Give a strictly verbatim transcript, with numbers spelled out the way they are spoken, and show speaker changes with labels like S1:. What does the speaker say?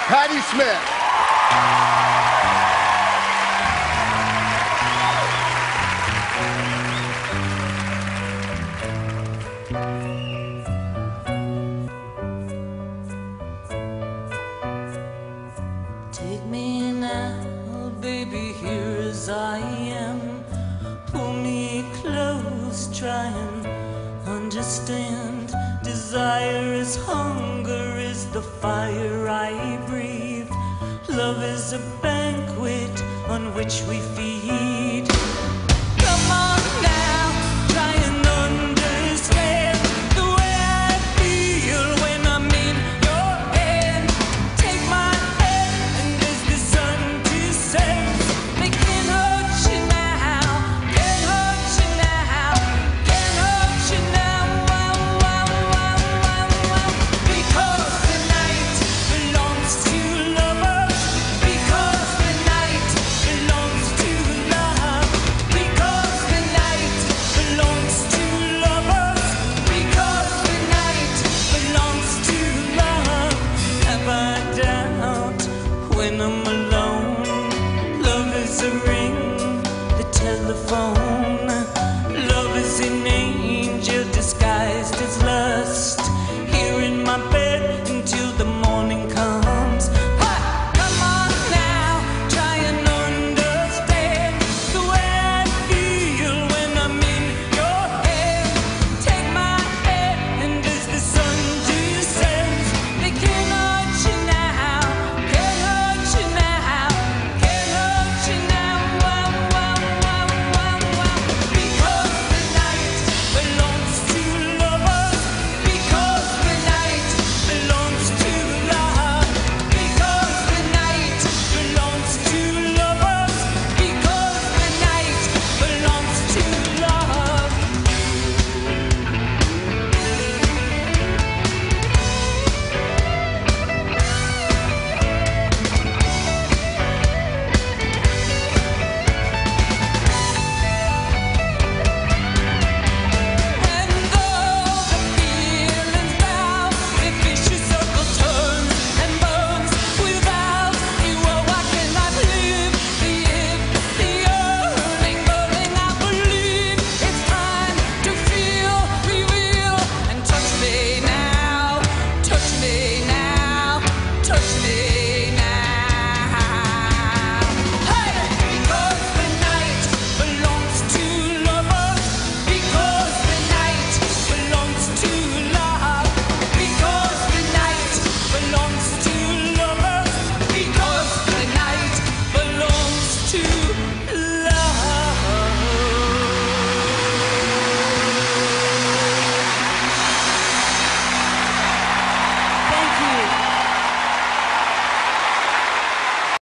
S1: Patti Smith.
S2: Take me now, baby, here as I am. Pull me close, try and understand. Desire is hunger, is the fire I breathe. Love is a banquet on which we feed. Come on now, try and understand the way I feel when I'm in your hand. Take my hand and as the sun descends, they can't hurt you now, can't hurt you now, can't hurt you now. Wow, wow, wow, wow, wow. Because the night belongs to lovers, because the night belongs to love, because the night belongs to lovers, because the night belongs to love. Have I doubt when I'm alone? Love is a ring, the telephone.